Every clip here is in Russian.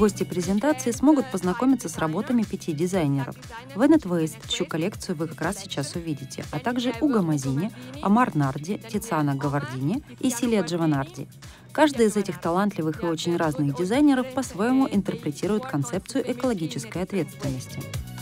Гости презентации смогут познакомиться с работами 5 дизайнеров. Венет Вейст, чью коллекцию вы как раз сейчас увидите, а также Уго Мазини, Амар Нарди, Тициано Гавардини и Силия Джованарди. Каждый из этих талантливых и очень разных дизайнеров по-своему интерпретирует концепцию экологической ответственности.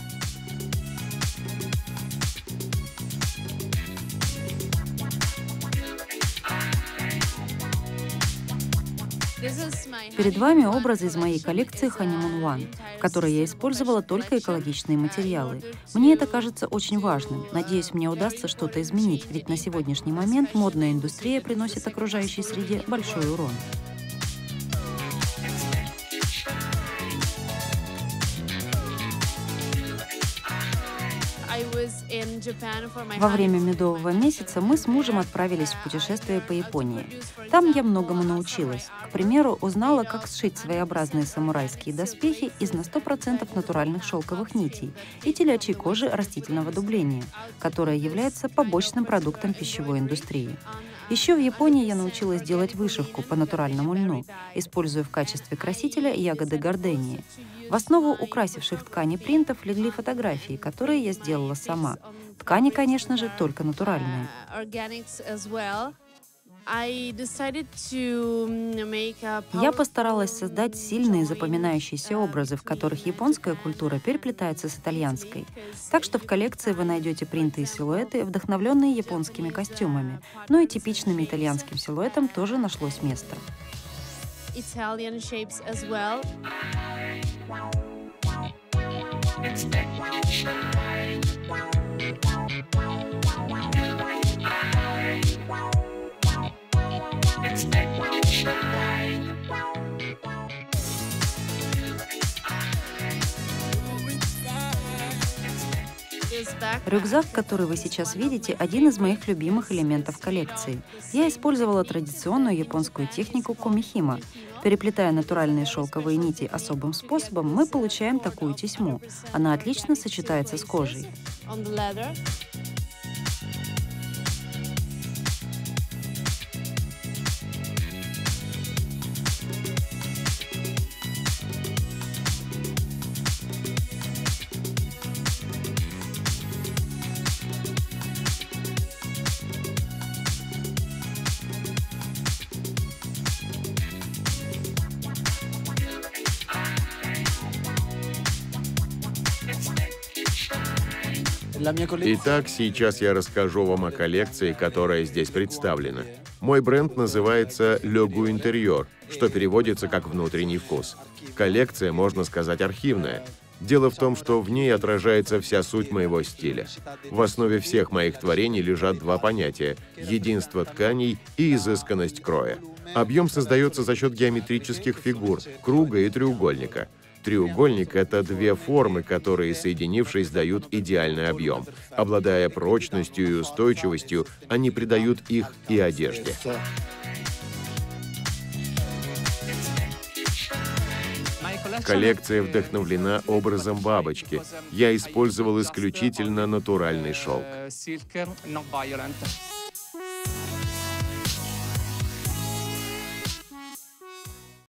Перед вами образы из моей коллекции Honeymoon One, в которой я использовала только экологичные материалы. Мне это кажется очень важным. Надеюсь, мне удастся что-то изменить, ведь на сегодняшний момент модная индустрия приносит окружающей среде большой урон. Во время медового месяца мы с мужем отправились в путешествие по Японии. Там я многому научилась. К примеру, узнала, как сшить своеобразные самурайские доспехи из на 100% натуральных шелковых нитей и телячьей кожи растительного дубления, которая является побочным продуктом пищевой индустрии. Еще в Японии я научилась делать вышивку по натуральному льну, используя в качестве красителя ягоды гордении. В основу украсивших ткани принтов легли фотографии, которые я сделала сама. Ткани, конечно же, только натуральные. Я постаралась создать сильные запоминающиеся образы, в которых японская культура переплетается с итальянской. Так что в коллекции вы найдете принты и силуэты, вдохновленные японскими костюмами, но и типичным итальянским силуэтам тоже нашлось место. Рюкзак, который вы сейчас видите, один из моих любимых элементов коллекции. Я использовала традиционную японскую технику комихима. Переплетая натуральные шелковые нити особым способом, мы получаем такую тесьму. Она отлично сочетается с кожей. Итак, сейчас я расскажу вам о коллекции, которая здесь представлена. Мой бренд называется Le Goût Intérieur, что переводится как «внутренний вкус». Коллекция, можно сказать, архивная. Дело в том, что в ней отражается вся суть моего стиля. В основе всех моих творений лежат два понятия – единство тканей и изысканность кроя. Объем создается за счет геометрических фигур – круга и треугольника. Треугольник — это две формы, которые, соединившись, дают идеальный объем. Обладая прочностью и устойчивостью, они придают их и одежде. Коллекция вдохновлена образом бабочки. Я использовал исключительно натуральный шелк.